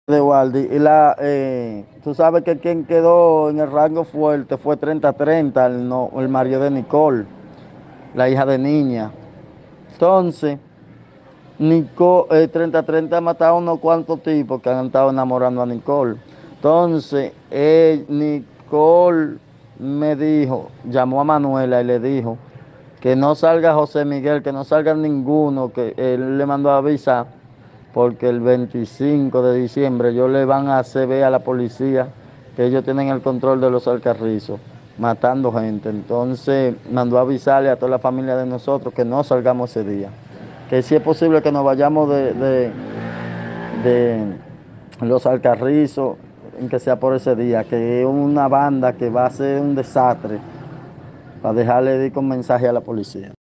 de Waldi. Tú sabes que quien quedó en el rango fuerte fue 30-30, no, el marido de Nicole, la hija de Niña. Entonces, 30-30 ha matado a unos cuantos tipos que han estado enamorando a Nicole. Entonces, Nicole me dijo, llamó a Manuela y le dijo que no salga José Miguel, que no salga ninguno, que él le mandó a avisar, porque el 25 de diciembre ellos le van a hacer ver a la policía que ellos tienen el control de los Alcarrizos, matando gente. Entonces mandó a avisarle a toda la familia de nosotros que no salgamos ese día, que si es posible que nos vayamos de los Alcarrizos, en que sea por ese día, que es una banda que va a ser un desastre, para dejarle de con mensaje a la policía.